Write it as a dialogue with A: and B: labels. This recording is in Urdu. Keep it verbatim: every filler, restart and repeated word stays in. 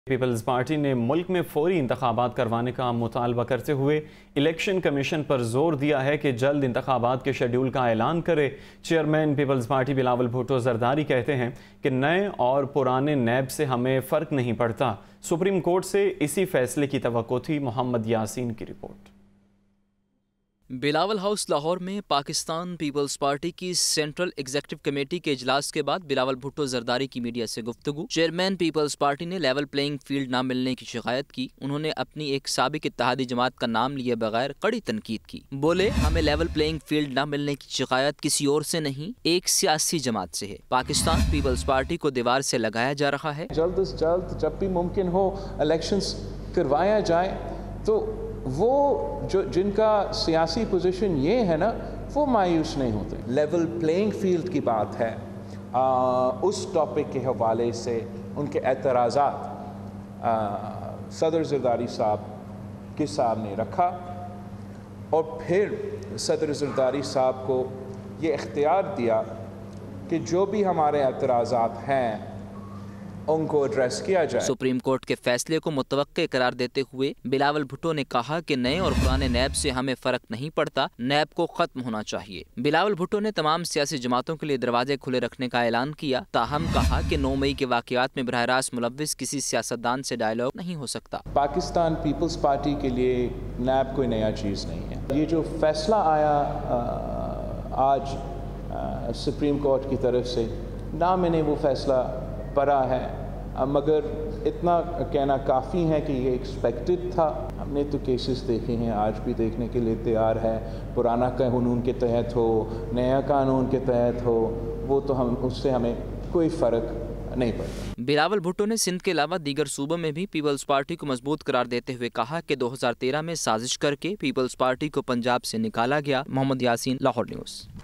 A: پیپلز پارٹی نے ملک میں فوری انتخابات کروانے کا مطالبہ کرتے ہوئے الیکشن کمیشن پر زور دیا ہے کہ جلد انتخابات کے شیڈول کا اعلان کرے۔ Chairman Peoples Party Bilawal Bhutto Zardari کہتے ہیں کہ نئے اور پرانے نیب سے ہمیں فرق نہیں پڑتا۔ سپریم کورٹ سے اسی فیصلے کی توقع تھی۔ محمد یاسین کی رپورٹ۔
B: بلاول ہاؤس لاہور میں پاکستان پیپلز پارٹی کی سینٹرل ایگزیکٹو کمیٹی کے اجلاس کے بعد بلاول بھٹو زرداری کی میڈیا سے گفتگو۔ چیئرمین پیپلز پارٹی نے لیول پلینگ فیلڈ نہ ملنے کی شکایت کی۔ انہوں نے اپنی ایک سابق اتحادی جماعت کا نام لیے بغیر کڑی تنقید کی۔ بولے، ہمیں لیول پلینگ فیلڈ نہ ملنے کی شکایت کسی اور سے نہیں، ایک سیاسی جماعت سے ہے۔ پاکستان پیپلز پارٹی کو دیوار سے لگایا جا رہا ہے۔
C: جلد از جلد جب بھی ممکن ہو الیکشنز کروایا جائے تو وہ جو جن کا سیاسی پوزیشن یہ ہے نا وہ مایوس نہیں ہوتے۔ لیول پلینگ فیلڈ کی بات ہے، آ, اس ٹاپک کے حوالے سے ان کے اعتراضات آ, صدر زرداری صاحب کے سامنے رکھا اور پھر صدر زرداری صاحب کو یہ اختیار دیا کہ جو بھی ہمارے اعتراضات ہیں ان کو ایڈریس کیا جائے۔
B: سپریم کورٹ کے فیصلے کو متوقع قرار دیتے ہوئے بلاول بھٹو نے کہا کہ نئے اور پرانے نیب سے ہمیں فرق نہیں پڑتا، نیب کو ختم ہونا چاہیے۔ بلاول بھٹو نے تمام سیاسی جماعتوں کے لیے دروازے کھلے رکھنے کا اعلان کیا، تاہم کہا کہ نو مئی کے واقعات میں براہ راست ملوث کسی سیاستدان سے ڈائیلاگ نہیں ہو سکتا۔
C: پاکستان پیپلز پارٹی کے لیے نیب کوئی نیا چیز نہیں ہے۔ یہ جو فیصلہ آیا آج سپریم کورٹ کی طرف سے، نہ میں نے وہ فیصلہ پڑھا ہے، مگر اتنا کہنا کافی ہے کہ یہ ایکسپیکٹڈ تھا۔ ہم نے تو کیسز دیکھے ہیں، آج بھی دیکھنے کے لیے تیار ہے، پرانا قانون کے تحت ہو، نیا قانون کے تحت ہو، وہ تو ہم اس سے ہمیں کوئی فرق نہیں پڑتا۔
B: بلاول بھٹو نے سندھ کے علاوہ دیگر صوبوں میں بھی پیپلز پارٹی کو مضبوط قرار دیتے ہوئے کہا کہ دو ہزار تیرہ میں سازش کر کے پیپلز پارٹی کو پنجاب سے نکالا گیا۔ محمد یاسین، لاہور نیوز۔